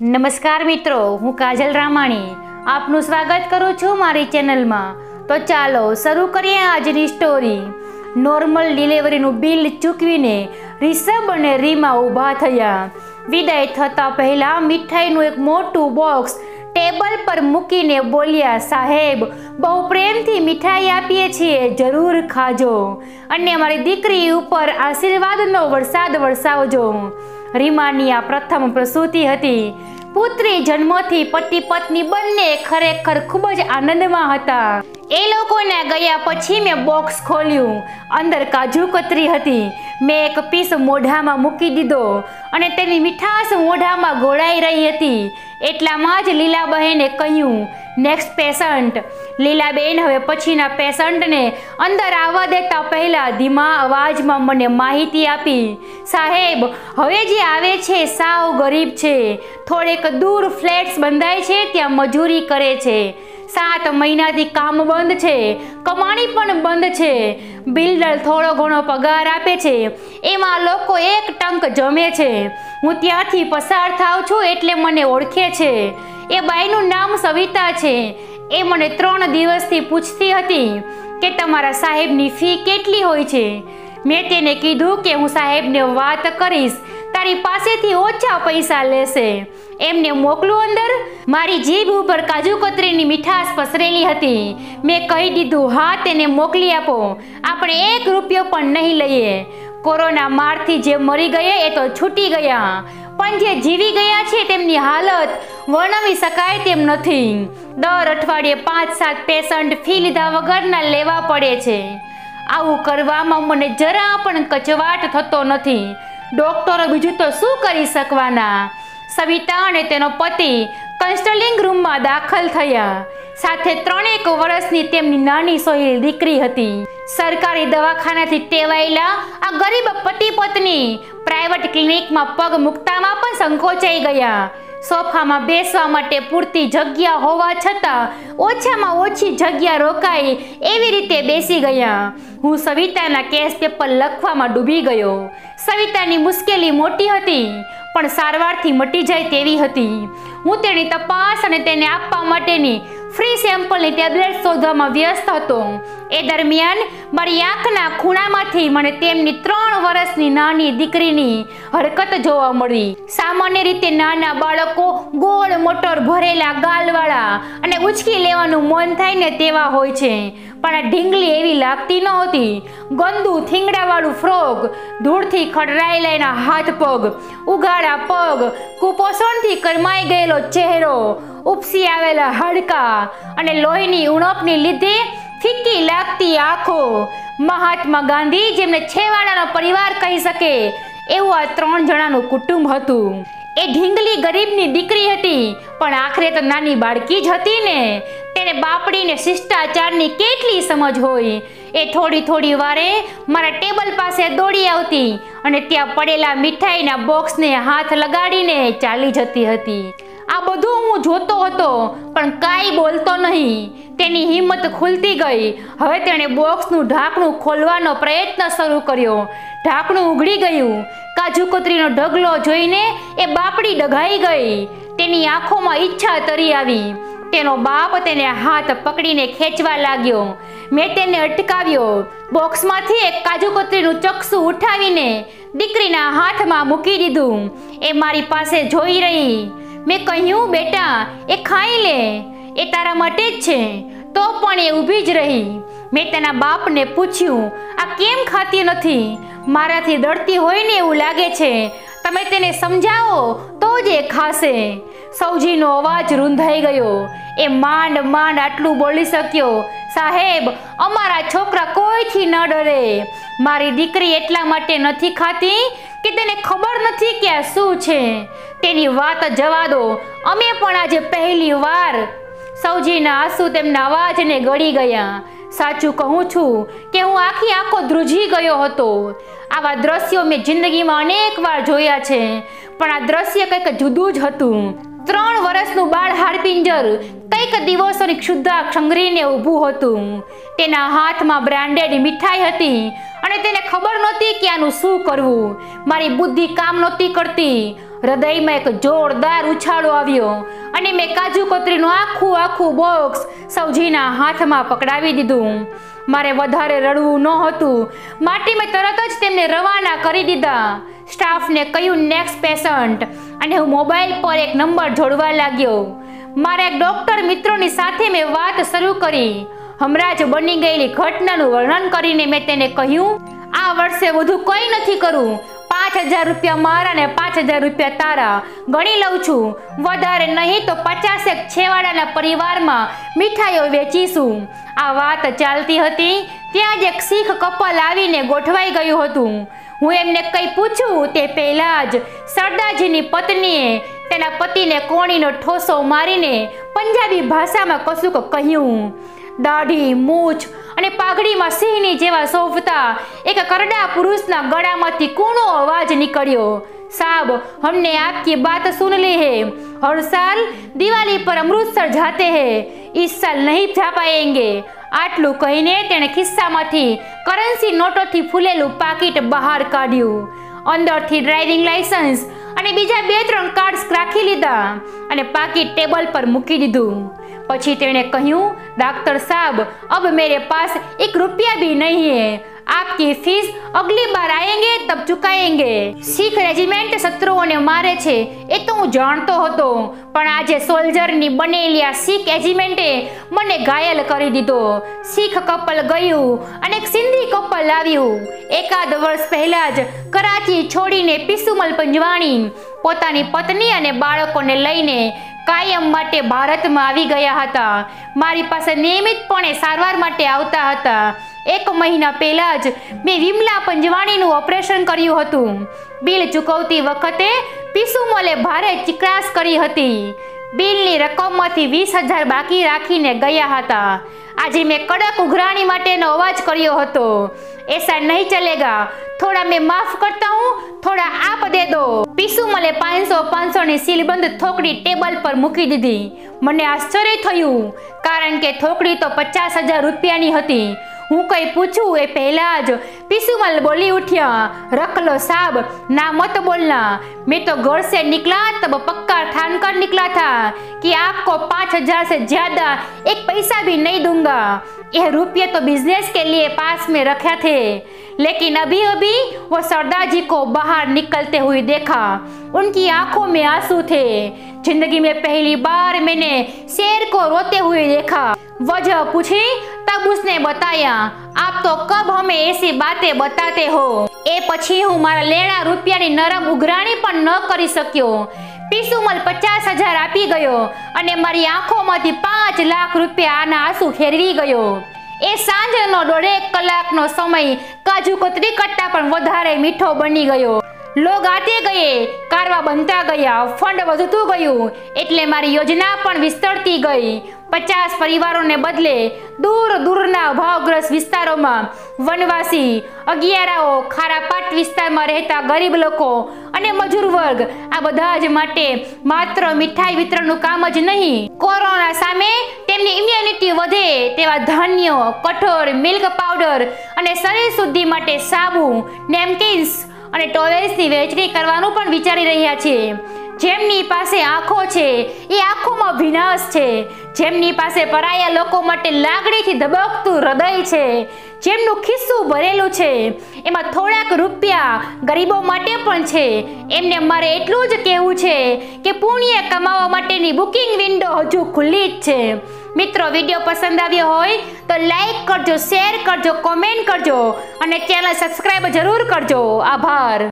नमस्कार मित्रों, हूँ काजल रामाणी आपनु स्वागत करूँ छूँ मारी चेनल में। तो चलो शुरू करिए आजनी स्टोरी। नॉर्मल डिलीवरीनु बिल चूकवीने ऋषभ अने रीमा ऊभा थया। विदाय थता पहला मिठाईनु एक मोटू बॉक्स टेबल पर मूकीने बोल्या, साहेब बहु प्रेमथी मिठाई आपीए छीए, जरूर खाजो अने अमारी दीकरी उपर आशीर्वादनो वरसाद वरसावजो। रीमानी आ प्रथम प्रसूति हती। पुत्री जन्मथी पति पत्नी बंने खरेखर खूब ज आनंदमां हता। ए लोकोने गया पछी मैं बॉक्स खोल्यू। अंदर काजू कतरी हती। मैं एक पीस मोढामां मूकी दीधो अने तेनी मीठास मोढामां गोळाई रही हती। एटलामां ज लीलाबेने कह्युं, नेक्स्ट पेशंट। लीलाबेन हवे पछीना पेशंटने अंदर आवा देता पहला धीमा अवाजमां मने माहिती आपी, साहेब हवे जे आवे छे साव गरीब छे, थोड़ेक दूर फ्लेट्स बंधाय छे त्यां मजूरी करे छे। 7 महीनाथी काम बंद छे, कमाणी पण बंद छे। बिल्डर थोड़ो घणो पगार आपे छे, एमां लोको एक टंक जमे छे। हूँ त्यांथी पसार थाव छुं एटले मने ओळखे छे। ए बाईनुं नाम सविता छे। ए मने 3 દિવસથી पूछती हती के तमारा साहेबनी फी केटली होय छे। मैं तेने कीधुं के हूँ साहेबने वात करीश, तारी पासेथी ओछा पैसा लेशे। एमने मोकलू अंदर। मारी जीभ उपर काजू कतरीनी मीठास पसरेली हती। मैं कही दीधुं, हाँ तेने मोकली आपो, आपणे 1 રૂપિયો पण नहीं लईए। कोरोना मारथी जे मरी गए ए तो छूटी गया, पण जे जीवी गया छे तेमनी हालत वर्णवी शकाय तेम नथी। दर अठवाडिये 5-7 पेशंट फी लीधा वगरना लेवा पड़े छे। आवुं करवामां मने जरा पण कचवाट थतो नथी। डॉक्टरो बीजुं तो शुं करी शकवाना। सविता अने तेनो पति कंसल्टिंग रूम में दाखल थया। साथे 3 वर्षनी तेमनी नानी सोहेली दीकरी हती। सरकारी दवाखानाथी टेवायेला आ गरीब पति पत्नी प्राइवेट क्लिनिक में पग मूकतामां पण संकोचाई गया। सोफा में बेसवा माटे पूरती जग्या होवा छतां ओछामां ओછી जग्या रोकाय एवी रीते बेसी गया। हूँ सविताना केस पेपर लखवामां डूबी गयो। सवितानी मुश्केली मोटी हती पण सारवारथी मटी जाय तेवी हती। हूँ तेनी तपास अने तेने आपवा माटेनी फ्री सेम्पलनी टेब्लेट शोधवामां व्यस्त हतो। ए दरमियान मारी आंखना खूणामांथी मने तेमनी 3 વર્ષની नानी दीकरीनी हरकत जोवा मळी। सामान्य रीते नाना बाळको गोळ मोटर भरेला गालवाळा अने उचकी लेवानुं मन थाय ने तेवा होय छे, पण आ ढींगली एवी लागती नहोती। गंदू थींगडावाळुं फ्रॉक, धूळथी खडरायेला हाथ पग, उगाड़ा पग, कुपोषणथी करमाई गयेलो चेहरो, उपसी आवेला हाडका अने लोहीनी उणपनी लीधे फीकी लागती आँखो। महात्मा गांधी जेमने छेवाड़ानो परिवार कही सके एवुं आ 3 જણાનું कुटुंब हतुं। ए ढींगली गरीबनी दीकरी हती, पण आखरे तो नानी बाळकी ज हती ने। तेने बापड़ीने शिष्टाचारनी केटली समज होय। ए थोड़ी थोड़ी वारे मारा टेबल पासे दौड़ी आवती अने त्यां पड़ेला मिठाईना बॉक्सने हाथ लगाड़ीने चाली जती हती। आ बधुं हूँ जोतो हतो पण काई बोलतो नहीं। तेनी हिम्मत खुलती गई। हवे तेणे बॉक्सनुं ढांकणुं खोलवानो प्रयत्न शरू कर्यो। ढांकणुं उघड़ी गयुं। काजू कतरीनो ढगलो जोईने ए बापड़ी डघाई गई। तेनी आंखोमां ઈચ્છા तरी आवी। तेनो बाप तेने हाथ पकड़ीने खेंचवा लाग्यो। मैं तेने अटकाव्यो। बॉक्समांथी एक काजू कतरीनुं चक्सू उठावीने दीकरीना हाथमां मूकी दीधुं। ए मारी पासे जोई रही। मैं कह्युं, बेटा ए खाई ले, ए तारा माटे ज छे। तो पण ए ऊभी ज रही। मैं तेना बापने पूछ्युं, आ केम खाती नथी? माराथी डरती होय ने एवुं लागे छे। तमे तेने समजावो तो ज ए खाशे। सौजीनो अवाज रूंधाई गयो। ए मांड मांड आटलुं बोली शक्यो, साहेब अमारा छोकरा कोईथी न डरे। मारी दीकरी एटला माटे नथी खाती के तेने खबर नथी के आ शुं छे। तेनी वात जवा दो, अमे पण आजे पहली वार। सौजीना आंसू तेमना अवाजने गળી गया। साचुं कहूं छुं के हूँ आखी आंखो ध્રુજી गयो हतो। आवा दृश्यो मैं जिंदगीमां अनेक वार जोया छे, पण आ दृश्य कंईक जुदुं ज हतुं। 3 વર્ષનું બાળ હાડપિંજર કંઈક દિવસોની ક્ષુદ્ધા ખંગરીને ઊભું હતું। તેના હાથમાં બ્રાન્ડેડ મીઠાઈ હતી અને તેને ખબર નહોતી કે આનું શું કરવું। મારી બુદ્ધિ કામ નહોતી કરતી। હૃદયમાં એક જોરદાર ઉછાળો આવ્યો અને મેં કાજુ કતરીનું આખું બોક્સ સૌજીના હાથમાં પકડાવી દીધું. મારે વધારે રડવું નહોતું માટે મેં તરત જ તેમને રવાના કરી દીધા. સ્ટાફને કહ્યું નેક્સ્ટ પેશન્ટ, અને હું મોબાઈલ પર એક નંબર જોડવા લાગ્યો. મારા એક ડોક્ટર મિત્રોની સાથે મેં વાત શરૂ કરી. હમણાં જ બની ગયેલી ઘટનાનું વર્ણન કરીને મેં તેને કહ્યું, આ વર્ષે વધુ કંઈ નથી કરવું. 5,000 રૂપિયા મારા ને 5,000 રૂપિયા તારા ગણી લઉં છું. વધારે નહીં તો 50 છેવાડાના પરિવારમાં મીઠાઈઓ વેચીશું. આ વાત ચાલતી હતી ત્યાં જ એક શીખ કપલ આવીને ગોઠવાઈ ગયું હતું. હું એમને કંઈ પૂછું તે પહેલાં જ સરદારજીની પત્નીએ તેના પતિને કોણીનો ઠોસો મારીને પંજાબી ભાષામાં કશુંક કહ્યું. દાઢી, મૂછ અને પાઘડીમાં સિંહની જેવા શોભતા એક કરડા પુરુષના ગળામાંથી કૂણો અવાજ નીકળ્યો, સાબ हमने आपकी बात सुन ली है. हर साल दिवाली पर अमृतसर जाते हैं, इस साल नहीं जा पाएंगे. આટલું કહીને તેણે ખિસ્સામાંથી કરન્સી નોટોથી ફૂલેલું પાકીટ બહાર કાઢ્યું. અંદરથી ડ્રાઇવિંગ લાયસન્સ અને બીજા 2-3 કાર્ડ્સ રાખી લીધા અને પાકીટ ટેબલ પર મૂકી દીધું. પછી તેણે કહ્યું, डॉक्टर साहब अब मेरे पास 1 रुपया भी नहीं है. आपकी फीस अगली बार आएंगे तब चुकाएंगे. શીખ રેજિમેન્ટ શત્રુઓને મારે છે એ તો હું જાણતો હતો, પણ આજે સોલ્જરની બનેલી આ શીખ રેજિમેન્ટે મને ઘાયલ કરી દીધો. શીખ કપલ ગયું અને એક સિંધી કપલ આવ્યું. એકાદ વર્ષ પહેલા જ કરાચી છોડીને પિસુમલ પંજવાણી પોતાની પત્ની અને બાળકોને લઈને કાયમ માટે ભારતમાં આવી ગયા હતા. મારી પાસે નિયમિતપણે સારવાર માટે આવતા હતા. 1 મહિના પહેલા જ મેં વિમલા પંજવાણીનું ઓપરેશન કર્યું હતું. બિલ ચૂકવતી વખતે પિસુમલે ભારે ચીકરાશ કરી હતી. બિલની રકમમાંથી 20,000 બાકી રાખીને ગયા હતા. આજે મેં કડક ઉઘરાણી માટેનો અવાજ કર્યો હતો. ऐसा नहीं चलेगा, थोड़ा मैं माफ करता हूँ, थोड़ा आप दे दो. પિસુમલે 500 ની સીલબંધ થોકડી ટેબલ પર મૂકી દીધી. મને આશ્ચર્ય થયું કારણ કે થોકડી તો 50,000 રૂપિયાની હતી. હું કંઈ પૂછું એ પહેલા જ પિસુમલ બોલી उठ्या, रख लो साहब, ना मत बोलना. मैं तो घर से निकला तब पक्का ठान कर निकला था कि आपको 5,000 से ज्यादा एक पैसा भी नहीं दूंगा. यह रुपये तो बिजनेस के लिए पास में रखे थे, लेकिन अभी अभी वो सरदार जी को बाहर निकलते हुए देखा. उनकी आंखों में आंसू थे. जिंदगी में पहली बार मैंने शेर को रोते हुए देखा. वजह पूछी तब उसने बताया, आप तो कब हमें ऐसी बातें बताते हो. ए પછી હું મારા લેણા રૂપિયાની નરમ ઉઘરાણી પણ ન કરી શક્યો. પિસુમલ 50,000 આપી ગયો અને મારી આંખોમાંથી 5 લાખ રૂપિયા આના આંસુ ફેરવી ગયો. એ સાંજનો 1.5 કલાકનો સમય કાજુ કતરી કરતા પણ વધારે મીઠો બની ગયો. लोग आते गए, कारवा बनता गया, फंड વધતું ગયું એટલે મારી યોજના પણ વિસ્તરતી ગઈ. 50 પરિવારોને બદલે દૂર દૂરના અભાવગ્રસ્ત વિસ્તારોમાં વનવાસી, અગિયારાઓ, ખારાપાટ વિસ્તારમાં રહેતા ગરીબ લોકો અને મજૂર વર્ગ, આ બધા જ માટે માત્ર મીઠાઈ વિતરણનું કામ જ નહીં, કોરોના સામે તેમની ઇમ્યુનિટી વધે તેવા ધાન્ય, કઠોળ, મિલ્ક પાવડર અને શરીર શુદ્ધિ માટે સાબુ, નેપકિન્સ અને ટોવેલ્સની વહેંચણી કરવાનું પણ વિચારી રહ્યા છે. જેમની પાસે આંખો છે એ આંખોમાં વિનાશ છે. જેમની પાસે પરાયા લોકો માટે લાગણીથી ધબકતું હૃદય છે. જેમનું ખિસ્સું ભરેલું છે એમાં થોડાક રૂપિયા ગરીબો માટે પણ છે. એમને મારે એટલું જ કહેવું છે કે પુણ્ય કમાવા માટેની બુકિંગ વિન્ડો હજુ ખુલ્લી જ છે. મિત્રો, વિડીયો પસંદ આવ્યો હોય તો લાઈક કરજો, શેર કરજો, કોમેન્ટ કરજો અને ચેનલ સબસ્ક્રાઈબ જરૂર કરજો. આભાર.